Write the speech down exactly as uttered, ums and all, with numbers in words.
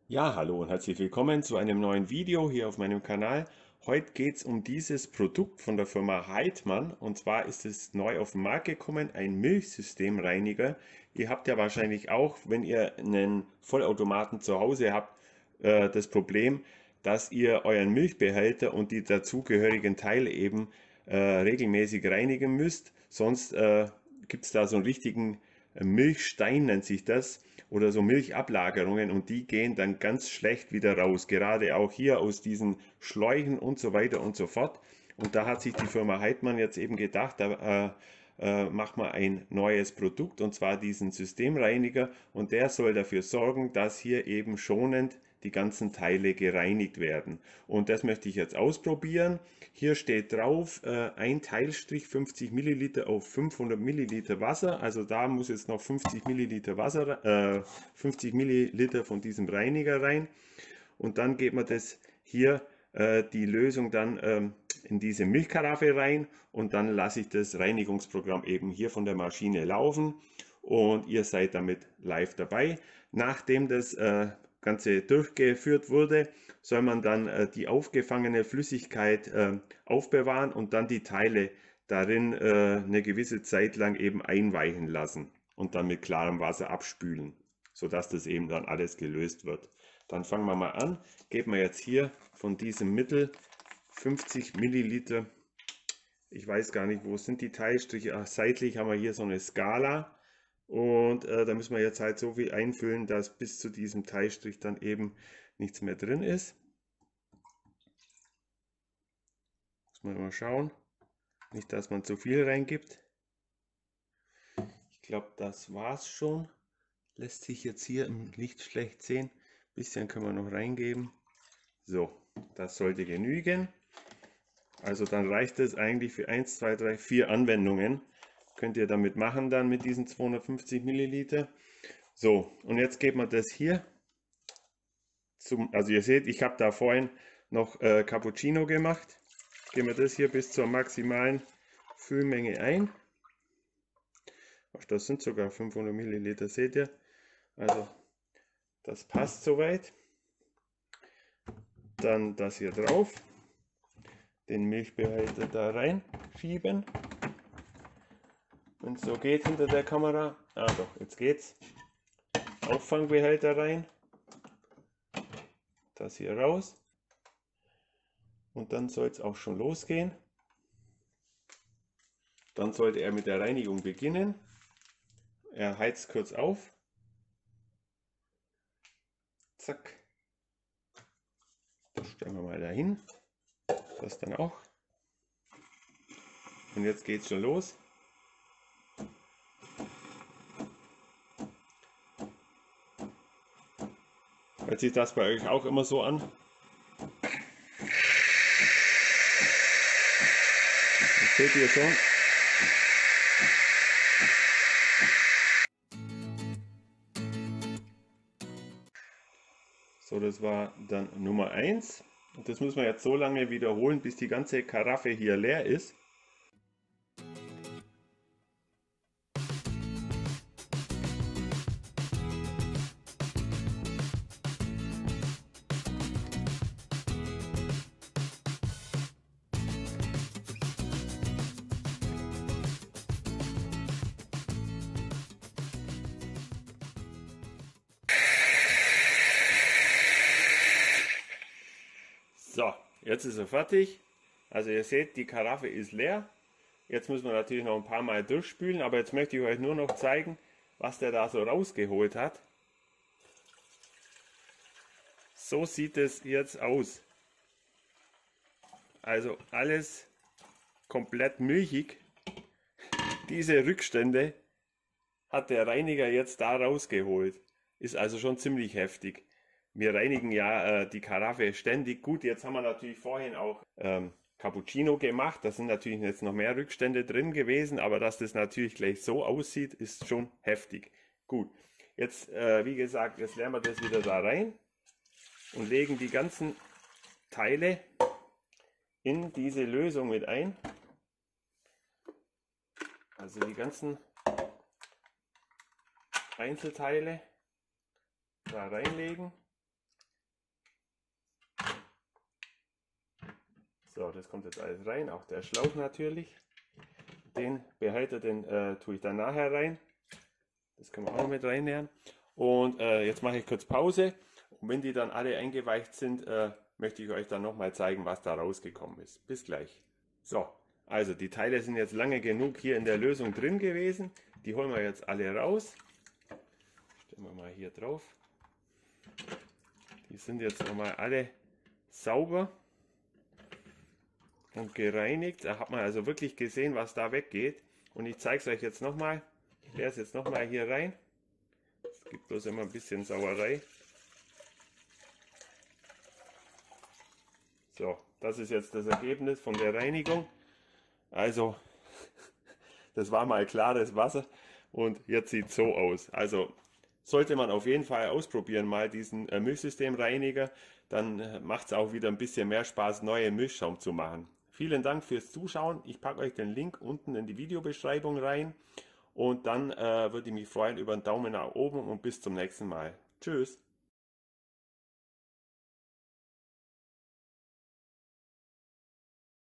Ja, hallo und herzlich willkommen zu einem neuen Video hier auf meinem Kanal. Heute geht es um dieses Produkt von der Firma Heidmann, und zwar ist es neu auf den Markt gekommen, ein Milchsystemreiniger. Ihr habt ja wahrscheinlich auch, wenn ihr einen Vollautomaten zu Hause habt, äh, das Problem, dass ihr euren Milchbehälter und die dazugehörigen Teile eben äh, regelmäßig reinigen müsst. Sonst äh, gibt es da so einen richtigen äh, Milchstein, nennt sich das, oder so Milchablagerungen, und die gehen dann ganz schlecht wieder raus. Gerade auch hier aus diesen Schläuchen und so weiter und so fort. Und da hat sich die Firma Heidmann jetzt eben gedacht, da äh, äh, macht man ein neues Produkt, und zwar diesen Systemreiniger, und der soll dafür sorgen, dass hier eben schonend die ganzen Teile gereinigt werden. Und das möchte ich jetzt ausprobieren. Hier steht drauf, äh, ein Teilstrich fünfzig Milliliter auf fünfhundert Milliliter Wasser. Also da muss jetzt noch fünfzig Milliliter Wasser, äh, fünfzig Milliliter von diesem Reiniger rein. Und dann geht man das hier, äh, die Lösung dann ähm, in diese Milchkaraffe rein, und dann lasse ich das Reinigungsprogramm eben hier von der Maschine laufen und ihr seid damit live dabei. Nachdem das äh, Ganze durchgeführt wurde, soll man dann äh, die aufgefangene Flüssigkeit äh, aufbewahren und dann die Teile darin äh, eine gewisse Zeit lang eben einweichen lassen und dann mit klarem Wasser abspülen, sodass das eben dann alles gelöst wird. Dann fangen wir mal an. Geben wir jetzt hier von diesem Mittel fünfzig Milliliter. Ich weiß gar nicht, wo sind die Teilstriche. Ach, seitlich haben wir hier so eine Skala. Und äh, da müssen wir jetzt halt so viel einfüllen, dass bis zu diesem Teilstrich dann eben nichts mehr drin ist. Muss man mal schauen. Nicht, dass man zu viel reingibt. Ich glaube, das war's schon. Lässt sich jetzt hier im Licht schlecht sehen. Ein bisschen können wir noch reingeben. So, das sollte genügen. Also dann reicht es eigentlich für eins, zwei, drei, vier Anwendungen. Könnt ihr damit machen dann mit diesen zweihundertfünfzig Milliliter. So, und jetzt geht man das hier zum, also ihr seht, ich habe da vorhin noch äh, Cappuccino gemacht. Gehen wir das hier bis zur maximalen Füllmenge ein. Ach, das sind sogar fünfhundert Milliliter, seht ihr. Also das passt soweit. Dann das hier drauf. Den Milchbehälter da reinschieben. Wenn es so geht hinter der Kamera. Ah doch, jetzt geht's. Auffangbehälter rein. Das hier raus. Und dann soll es auch schon losgehen. Dann sollte er mit der Reinigung beginnen. Er heizt kurz auf. Zack. Das stellen wir mal dahin. Das dann auch. Und jetzt geht es schon los. Hört sich das bei euch auch immer so an? Das seht ihr schon. So, das war dann Nummer eins. Und das müssen wir jetzt so lange wiederholen, bis die ganze Karaffe hier leer ist. So, jetzt ist er fertig. Also ihr seht, die Karaffe ist leer. Jetzt müssen wir natürlich noch ein paar Mal durchspülen, aber jetzt möchte ich euch nur noch zeigen, was der da so rausgeholt hat. So sieht es jetzt aus. Also alles komplett milchig. Diese Rückstände hat der Reiniger jetzt da rausgeholt. Ist also schon ziemlich heftig. Wir reinigen ja äh, die Karaffe ständig. Gut, jetzt haben wir natürlich vorhin auch ähm, Cappuccino gemacht. Da sind natürlich jetzt noch mehr Rückstände drin gewesen, aber dass das natürlich gleich so aussieht, ist schon heftig. Gut, jetzt äh, wie gesagt, jetzt leeren wir das wieder da rein und legen die ganzen Teile in diese Lösung mit ein. Also die ganzen Einzelteile da reinlegen. So, das kommt jetzt alles rein, auch der Schlauch natürlich. Den Behälter, den äh, tue ich dann nachher rein. Das können wir auch noch mit reinnehmen. Und äh, jetzt mache ich kurz Pause. Und wenn die dann alle eingeweicht sind, äh, möchte ich euch dann nochmal zeigen, was da rausgekommen ist. Bis gleich. So, also die Teile sind jetzt lange genug hier in der Lösung drin gewesen. Die holen wir jetzt alle raus. Stellen wir mal hier drauf. Die sind jetzt nochmal alle sauber und gereinigt. Da hat man also wirklich gesehen, was da weggeht. Und ich zeige es euch jetzt nochmal. Ich leere es jetzt nochmal hier rein. Es gibt bloß immer ein bisschen Sauerei. So, das ist jetzt das Ergebnis von der Reinigung. Also, das war mal klares Wasser und jetzt sieht es so aus. Also, sollte man auf jeden Fall ausprobieren, mal diesen äh, Milchsystemreiniger. Dann äh, macht es auch wieder ein bisschen mehr Spaß, neue Milchschaum zu machen. Vielen Dank fürs Zuschauen. Ich packe euch den Link unten in die Videobeschreibung rein. Und dann äh, würde ich mich freuen über einen Daumen nach oben und bis zum nächsten Mal. Tschüss.